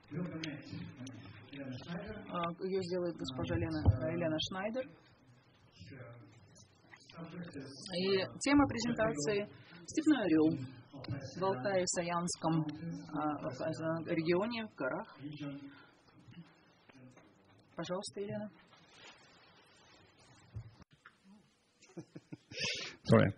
Ее сделает госпожа Елена Шнайдер. И тема презентации «Степной орел» в Алтае-Саянском регионе, в горах. Пожалуйста, Елена. Sorry.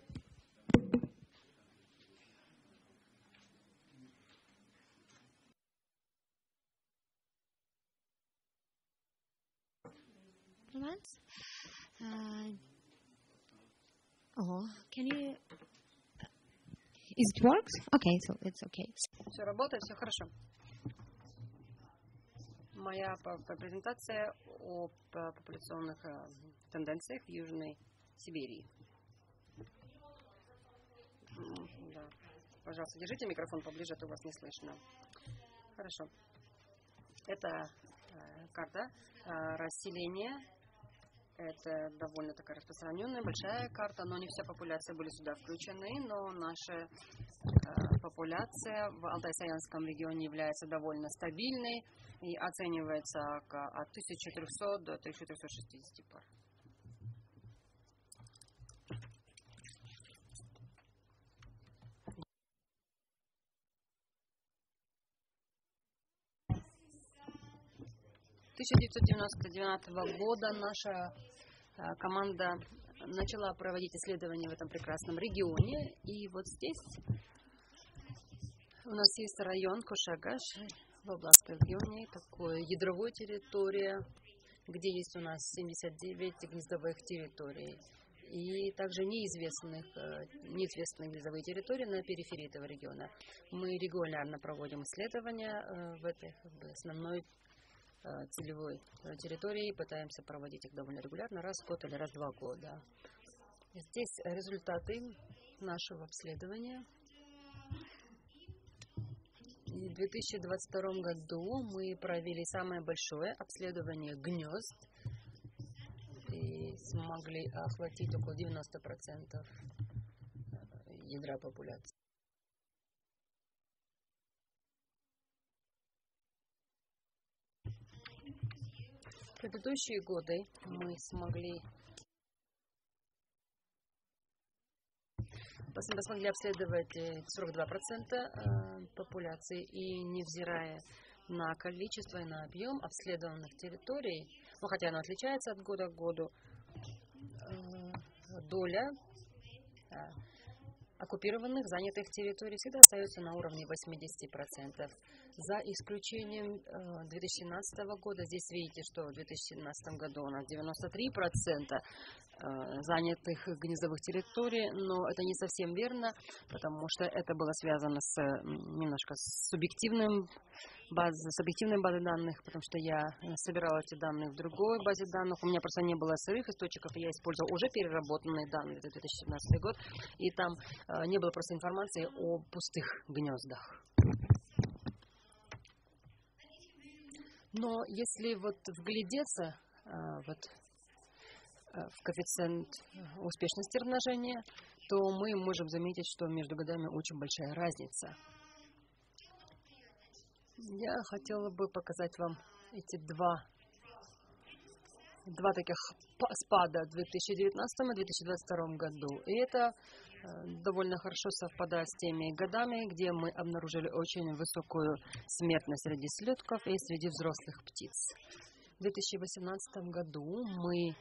Can you? Is it works? Okay, so it's okay. Все работает, все хорошо. Моя презентация о популяционных тенденциях в Южной Сибири. Да. Пожалуйста, держите микрофон поближе, а то вас не слышно. Хорошо. Это карта расселения. Это довольно такая распространенная, большая карта, но не вся популяция были сюда включены, но наша популяция в Алтай-Саянском регионе является довольно стабильной и оценивается от 1300 до 1360 пар. С 1999 года наша команда начала проводить исследования в этом прекрасном регионе. И вот здесь у нас есть район Кошагаш в Областском регионе, такое ядровая территория, где есть у нас 79 гнездовых территорий. И также неизвестные гнездовые территории на периферии этого региона. Мы регулярно проводим исследования в этой основной целевой территории, пытаемся проводить их довольно регулярно, раз в год или раз в 2 года. Здесь результаты нашего обследования. И в 2022 году мы провели самое большое обследование гнезд и смогли охватить около 90% ядра популяции. В предыдущие годы мы смогли обследовать 42% популяции, и невзирая на количество и на объем обследованных территорий, хотя оно отличается от года к году, доля оккупированных, занятых территорий всегда остается на уровне 80%. За исключением 2017 года. Здесь видите, что в 2017 году у нас 93% занятых гнездовых территорий, но это не совсем верно, потому что это было связано немножко с объективной базой данных, потому что я собирала эти данные в другой базе данных. У меня просто не было сырых источников, я использовала уже переработанные данные за 2017 год, и там не было просто информации о пустых гнездах. Но если вглядеться в коэффициент успешности размножения, то мы можем заметить, что между годами очень большая разница. Я хотела бы показать вам эти два таких спада в 2019 и 2022 году. И это довольно хорошо совпадает с теми годами, где мы обнаружили очень высокую смертность среди слетков и среди взрослых птиц. В 2018 году мы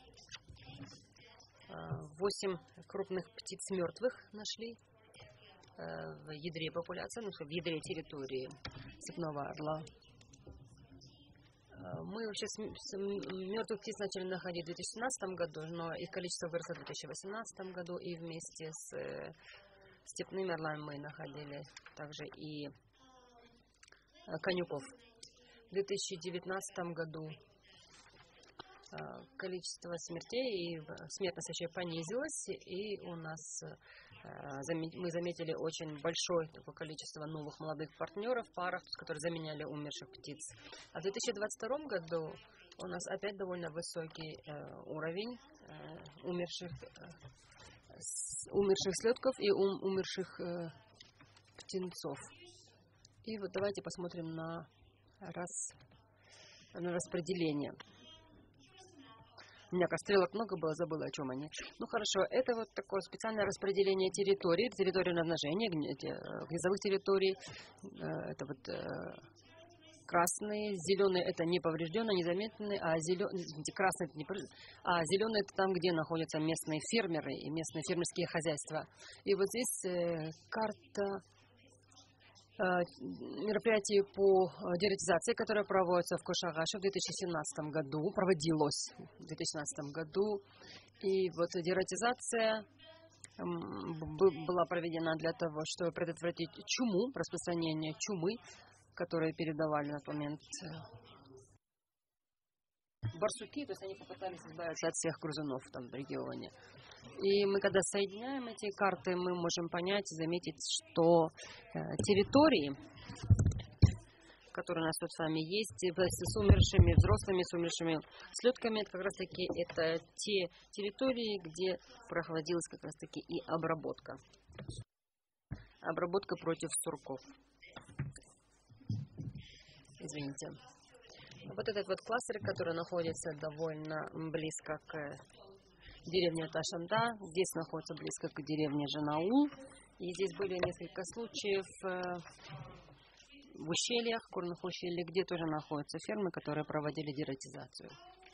8 крупных птиц мертвых нашли в ядре популяции, в ядре территории степного орла. Мы вообще мертвых птиц начали находить в 2017 году, но их количество выросло в 2018 году, и вместе с степными орлами мы находили также и конюков. В 2019 году количество смертей и смертность еще понизилась, и у нас мы заметили очень большое такое количество новых молодых партнеров в парах, которые заменяли умерших птиц. А в 2022 году у нас опять довольно высокий уровень умерших слетков и умерших птенцов. И вот давайте посмотрим на распределение. У меня как стрелок много было, забыла, о чем они. Ну хорошо, это вот такое специальное распределение территорий размножения, гнездовых территорий. Это вот красные, зеленые это неповрежденные, незаметные, а красные это зеленые это там, где находятся местные фермеры и местные фермерские хозяйства. И вот здесь карта мероприятий по дератизации, которое проводится в Кошагаше в 2017 году, проводилось в 2017 году. И вот дератизация была проведена для того, чтобы предотвратить чуму, распространение чумы, которые передавали на тот момент барсуки, то есть они попытались избавиться от всех грызунов там в регионе. И мы, когда соединяем эти карты, мы можем понять и заметить, что территории, которые у нас тут с вами есть, с умершими взрослыми, с умершими слетками, это как раз таки это те территории, где проводилась как раз таки и обработка. Обработка против сурков. Извините. Вот этот вот кластер, который находится довольно близко к деревне Ташанда, здесь находится близко к деревне Жанаул. И здесь были несколько случаев в ущельях, горных ущельях, где тоже находятся фермы, которые проводили дератизацию.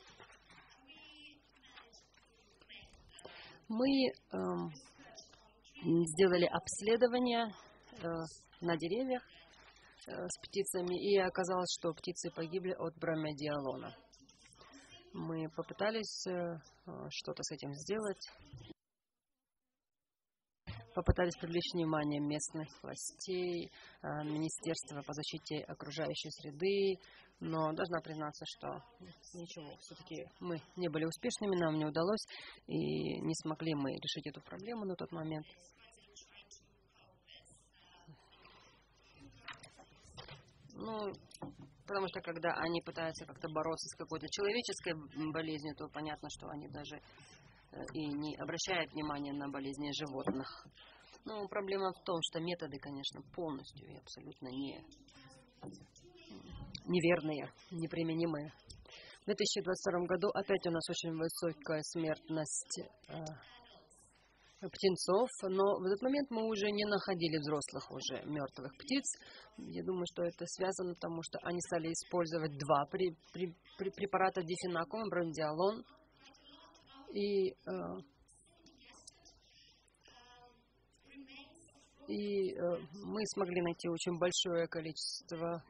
Мы сделали обследование на деревьях с птицами, и оказалось, что птицы погибли от бромедиалона. Мы попытались что-то с этим сделать. Попытались привлечь внимание местных властей, Министерства по защите окружающей среды, но должна признаться, что ничего, все-таки мы не были успешными, нам не удалось, и не смогли мы решить эту проблему на тот момент. Ну, потому что когда они пытаются как-то бороться с какой-то человеческой болезнью, то понятно, что они даже и не обращают внимания на болезни животных. Но проблема в том, что методы, конечно, полностью и абсолютно неверные, неприменимые. В 2022 году опять у нас очень высокая смертность птенцов, но в этот момент мы уже не находили взрослых уже мертвых птиц. Я думаю, что это связано, потому что они стали использовать два препарата дифенакум и бромедиалон. И мы смогли найти очень большое количество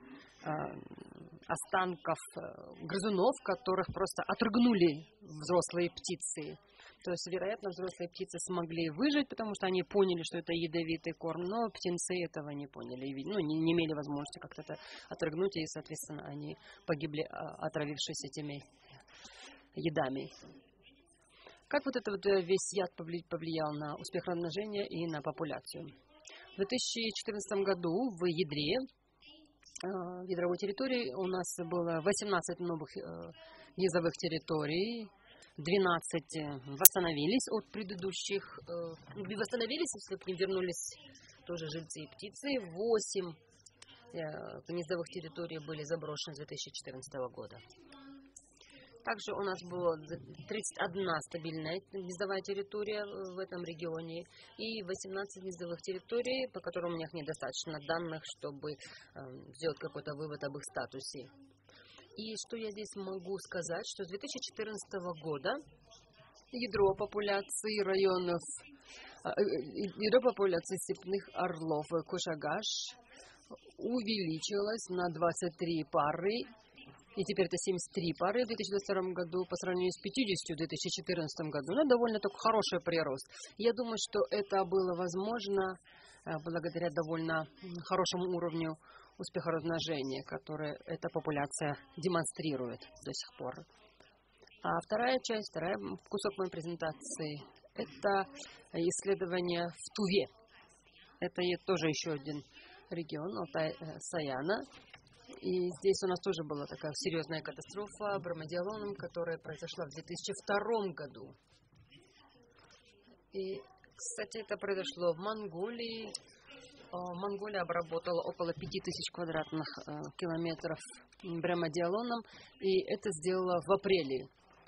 останков грызунов, которых просто отрыгнули взрослые птицы. То есть, вероятно, взрослые птицы смогли выжить, потому что они поняли, что это ядовитый корм, но птенцы этого не поняли, не имели возможности как-то это отрыгнуть, и, соответственно, они погибли, отравившись этими ядами. Как вот этот весь яд повлиял на успех размножения и на популяцию? В 2014 году в ядре, в ядровой территории, у нас было 18 новых низовых территорий, 12 восстановились от предыдущих, восстановились, если к ним вернулись тоже жильцы и птицы, 8 гнездовых территорий были заброшены с 2014 года. Также у нас было 31 стабильная гнездовая территория в этом регионе и 18 гнездовых территорий, по которым у них недостаточно данных, чтобы сделать какой-то вывод об их статусе. И что я здесь могу сказать, что с 2014 года ядро популяции районов, ядро популяции степных орлов Кошагаш увеличилось на 23 пары. И теперь это 73 пары в 2022 году по сравнению с 50 в 2014 году. Ну, довольно такой хороший прирост. Я думаю, что это было возможно благодаря довольно хорошему уровню успеха размножения, который эта популяция демонстрирует до сих пор. А второй кусок моей презентации, это исследование в Туве. Это тоже еще один регион, Алтай-Саяна. И здесь у нас тоже была такая серьезная катастрофа бромедиалоном, которая произошла в 2002 году. И, кстати, это произошло в Монголии, Монголия обработала около 5000 квадратных километров бремодиалоном, и это сделала в апреле,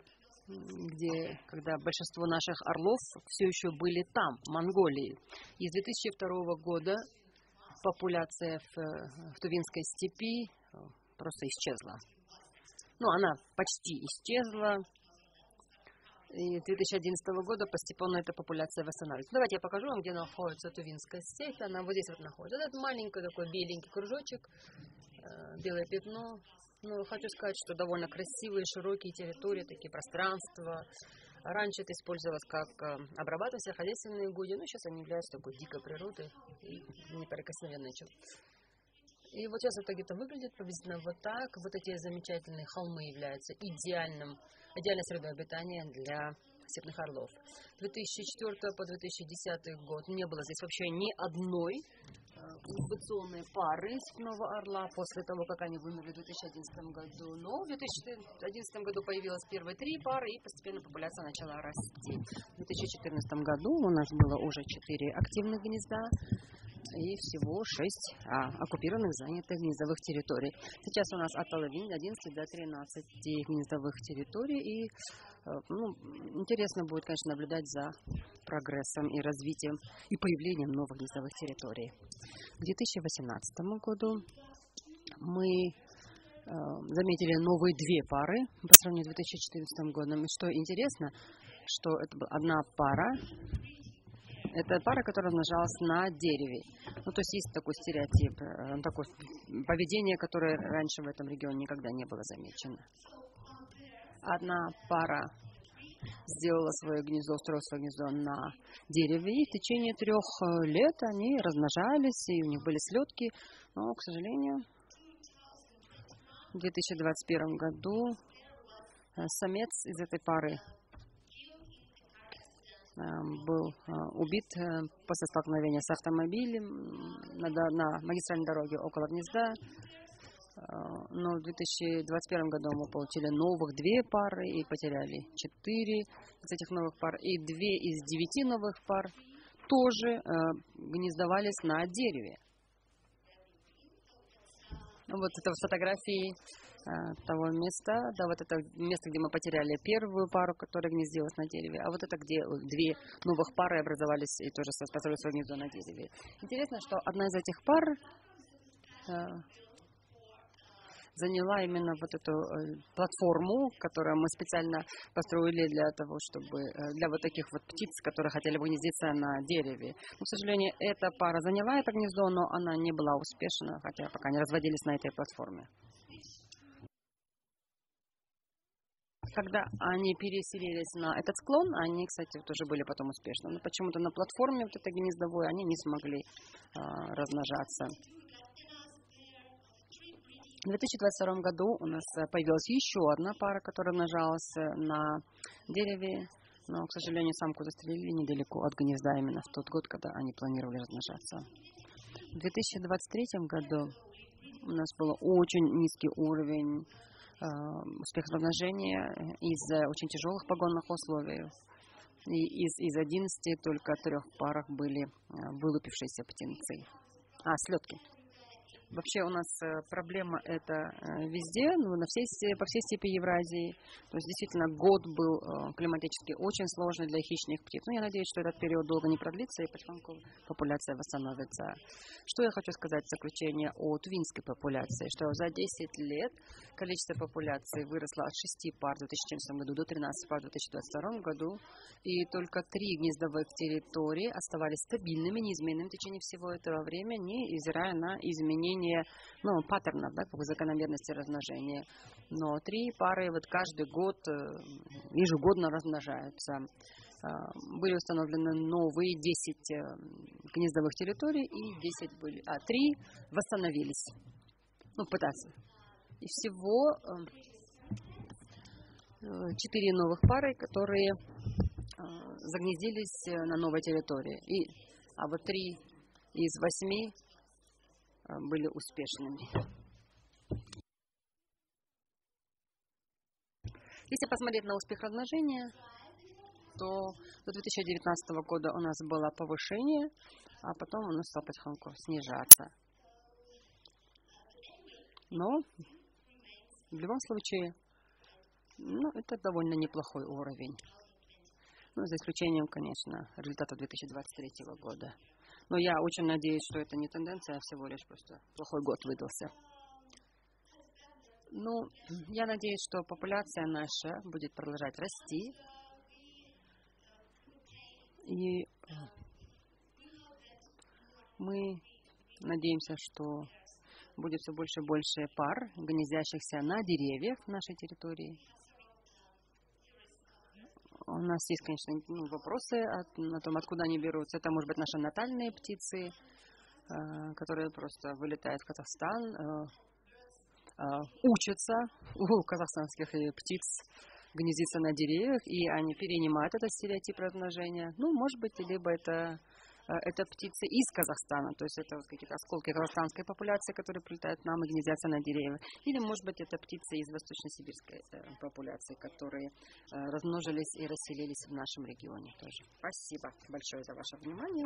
когда большинство наших орлов все еще были там, в Монголии. И с 2002 года популяция в Тувинской степи просто исчезла. Ну, она почти исчезла. И с 2011 года постепенно эта популяция восстанавливается. Давайте я покажу вам, где находится Тувинская степь. Она вот здесь вот находится. Это маленький такой беленький кружочек, белое пятно. Но хочу сказать, что довольно красивые, широкие территории, такие пространства. Раньше это использовалось как обрабатывать сельскохозяйственные угодья, но сейчас они являются такой дикой природой и неприкосновенной. И вот сейчас в итоге это выглядит приблизительно вот так. Вот эти замечательные холмы являются идеальной средой обитания для степных орлов. 2004 по 2010 год не было здесь вообще ни одной инкубационной пары степного орла после того, как они вымерли в 2011 году. Но в 2011 году появилось первые 3 пары, и постепенно популяция начала расти. В 2014 году у нас было уже 4 активных гнезда и всего 6 оккупированных, занятых гнездовых территорий. Сейчас у нас от половины 11 до 13 гнездовых территорий. И интересно будет, конечно, наблюдать за прогрессом и развитием и появлением новых гнездовых территорий. В 2018 году мы заметили новые 2 пары по сравнению с 2014 годом. И что интересно, что это была одна пара. Это пара, которая размножалась на дереве. Ну, то есть есть такой стереотип, такое поведение, которое раньше в этом регионе никогда не было замечено. Одна пара сделала свое гнездо, устроила свое гнездо на дереве, и в течение 3 лет они размножались, и у них были слетки. Но, к сожалению, в 2021 году самец из этой пары был убит после столкновения с автомобилем на магистральной дороге около гнезда. Но в 2021 году мы получили новых 2 пары и потеряли 4 из этих новых пар. И 2 из 9 новых пар тоже гнездовались на дереве. Вот это фотографии того места, да, вот это место, где мы потеряли первую пару, которая гнездилась на дереве, а вот это, где 2 новых пары образовались и тоже построили свое гнездо на дереве. Интересно, что одна из этих пар заняла именно вот эту платформу, которую мы специально построили для того, чтобы для вот таких вот птиц, которые хотели бы гнездиться на дереве. Но, к сожалению, эта пара заняла это гнездо, но она не была успешна, хотя пока не разводились на этой платформе. Когда они переселились на этот склон, они, кстати, тоже были потом успешны. Но почему-то на платформе вот этой гнездовой они не смогли размножаться. В 2022 году у нас появилась еще одна пара, которая размножалась на дереве. Но, к сожалению, самку застрелили недалеко от гнезда именно в тот год, когда они планировали размножаться. В 2023 году у нас был очень низкий уровень успеха размножения из-за очень тяжелых погодных условий. И из 11 только 3 парах были вылупившиеся птенцы. Слетки. Вообще у нас проблема это везде, по всей степи Евразии. То есть действительно год был климатически очень сложный для хищных птиц. Но я надеюсь, что этот период долго не продлится и потихоньку популяция восстановится. Что я хочу сказать в заключение о тувинской популяции, что за 10 лет количество популяции выросло от 6 пар в 2014 году до 13 пар в 2022 году. И только 3 гнездовых территории оставались стабильными, неизменными в течение всего этого времени, невзирая на изменения паттернов, да, закономерности размножения. Но 3 пары вот каждый год ежегодно размножаются. Были установлены новые 10 гнездовых территорий, и 3 восстановились. Пытаться. И всего 4 новых пары, которые загнездились на новой территории. А вот 3 из 8 были успешными. Если посмотреть на успех размножения, что до 2019 года у нас было повышение, а потом оно стало потихоньку снижаться. Но в любом случае, это довольно неплохой уровень. За исключением, конечно, результата 2023 года. Но я очень надеюсь, что это не тенденция, а всего лишь просто плохой год выдался. Я надеюсь, что популяция наша будет продолжать расти. И мы надеемся, что будет все больше и больше пар, гнездящихся на деревьях в нашей территории. У нас есть, конечно, вопросы о том, откуда они берутся. Это, может быть, наши натальные птицы, которые просто вылетают в Казахстан, учатся у казахстанских птиц гнездиться на деревьях, и они перенимают этот стереотип размножения. Может быть, либо это птицы из Казахстана, то есть это какие-то осколки казахстанской популяции, которые прилетают к нам и гнездятся на деревьях. Или, может быть, это птицы из восточно-сибирской популяции, которые размножились и расселились в нашем регионе тоже. Спасибо большое за ваше внимание.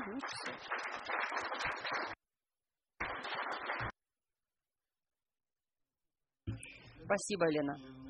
Спасибо, Елена.